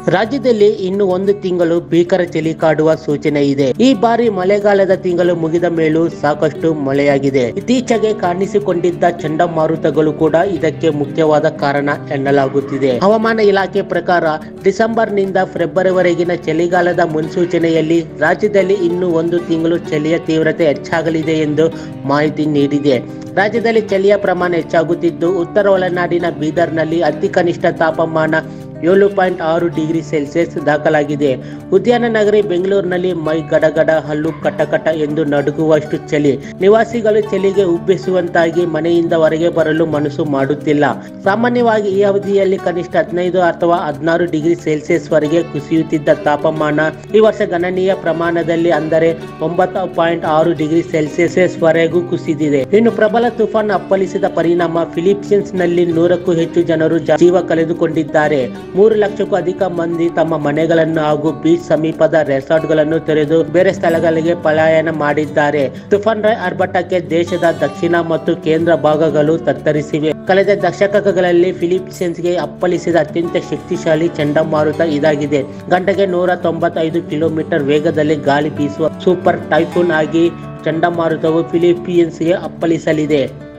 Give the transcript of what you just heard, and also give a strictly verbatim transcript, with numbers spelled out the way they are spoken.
ರಾಜ್ಯದಲ್ಲಿ ಇನ್ನು ಒಂದು ತಿಂಗಳು ಭೀಕರ ಚಳಿ ಕಾಡುವ ಸೂಚನೆ ಇದೆ. ಈ ಬಾರಿ ಮಳೆಗಾಲದ ತಿಂಗಳು ಮುಗಿದ ಮೇಲೂ ಸಾಕಷ್ಟು ಮಳೆಯಾಗಿದೆ. ಇತ್ತೀಚೆಗೆ ಕಾಣಿಸಿಕೊಂಡಿದ್ದ ಚಂಡಮಾರುತಗಳು ಕೂಡ ಇದಕ್ಕೆ ಮುಖ್ಯವಾದ ಕಾರಣ ಎನ್ನಲಾಗುತ್ತಿದೆ. ಹವಾಮಾನ ಇಲಾಖೆ ಪ್ರಕಾರ ಡಿಸೆಂಬರ್ ನಿಂದ ಫೆಬ್ರವರಿವರೆಗಿನ ಚಳಿಗಾಲದ ಮುನ್ಸೂಚನೆಯಲ್ಲಿ ರಾಜ್ಯದಲ್ಲಿ ಇನ್ನು ಒಂದು ತಿಂಗಳು ಚಳಿಯ ತೀವ್ರತೆ ಹೆಚ್ಚಾಗಲಿದೆ ಎಂದು ಮಾಹಿತಿ ನೀಡಿದೆ. ರಾಜ್ಯದಲ್ಲಿ ಚಳಿಯ ಪ್ರಮಾಣ ಹೆಚ್ಚಾಗುತ್ತಿದ್ದು, ಉತ್ತರ ಒಳನಾಡಿನ ಬೀದರ್ನಲ್ಲಿ ಅತಿ ಕನಿಷ್ಠ ತಾಪಮಾನ ಏಳು ಪಾಯಿಂಟ್ ಆರು ಡಿಗ್ರಿ ಸೆಲ್ಸಿಯಸ್ ದಾಖಲಾಗಿದೆ. ಉದ್ಯಾನ ನಗರಿ ಬೆಂಗಳೂರಿನಲ್ಲಿ ಮೈ ಗಡಗಡ, ಹಲ್ಲು ಕಟಕಟ ಎಂದು ನಡುಗುವಷ್ಟು ಚಳಿ. ನಿವಾಸಿಗಳು ಚಳಿಗೆ ಉಬ್ಬಿಸುವಂತಾಗಿ ಮನೆಯಿಂದ ಹೊರಗೆ ಬರಲು ಮನಸ್ಸು ಮಾಡುತ್ತಿಲ್ಲ. ಸಾಮಾನ್ಯವಾಗಿ ಈ ಅವಧಿಯಲ್ಲಿ ಕನಿಷ್ಠ ಹದಿನೈದು ಅಥವಾ ಹದಿನಾರು ಡಿಗ್ರಿ ಸೆಲ್ಸಿಯಸ್ ವರೆಗೆ ಕುಸಿಯುತ್ತಿದ್ದ ತಾಪಮಾನ ಈ ವರ್ಷ ಗಣನೀಯ ಪ್ರಮಾಣದಲ್ಲಿ ಅಂದರೆ ಒಂಬತ್ತು ಪಾಯಿಂಟ್ ಆರು ಡಿಗ್ರಿ ಸೆಲ್ಸಿಯಸ್ ವರೆಗೂ ಕುಸಿದಿದೆ. ಇನ್ನು ಪ್ರಬಲ ತುಫಾನ್ ಅಪ್ಪಳಿಸಿದ ಪರಿಣಾಮ ಫಿಲಿಪೀನ್ಸ್ ನಲ್ಲಿ ನೂರಕ್ಕೂ ಹೆಚ್ಚು ಜನರು ಜೀವ ಕಳೆದುಕೊಂಡಿದ್ದಾರೆ. ಮೂರು ಲಕ್ಷಕ್ಕೂ ಅಧಿಕ ಮಂದಿ ತಮ್ಮ ಮನೆಗಳನ್ನು ಹಾಗೂ ಬೀಚ್ ಸಮೀಪದ ರೆಸಾರ್ಟ್ಗಳನ್ನು ತೊರೆದು ಬೇರೆ ಸ್ಥಳಗಳಿಗೆ ಪಲಾಯನ ಮಾಡಿದ್ದಾರೆ. ತುಫಾನ್ ಆರ್ಭಟಕ್ಕೆ ದೇಶದ ದಕ್ಷಿಣ ಮತ್ತು ಕೇಂದ್ರ ಭಾಗಗಳು ತತ್ತರಿಸಿವೆ. ಕಳೆದ ದಶಕಗಳಲ್ಲಿ ಫಿಲಿಪೀನ್ಸ್ಗೆ ಅಪ್ಪಳಿಸಿದ ಅತ್ಯಂತ ಶಕ್ತಿಶಾಲಿ ಚಂಡಮಾರುತ ಇದಾಗಿದೆ. ಗಂಟೆಗೆ ನೂರ ತೊಂಬತ್ತೈದು ಕಿಲೋಮೀಟರ್ ವೇಗದಲ್ಲಿ ಗಾಳಿ ಬೀಸುವ ಸೂಪರ್ ಟೈಫೂನ್ ಆಗಿ ಚಂಡಮಾರುತವು ಫಿಲಿಪೀನ್ಸ್ಗೆ ಅಪ್ಪಳಿಸಲಿದೆ.